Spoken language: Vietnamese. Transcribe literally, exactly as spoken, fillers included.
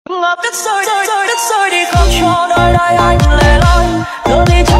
ngập đất rơi rơi rơi đất rơi đi không cho nơi đây anh lẻ loi giờ thì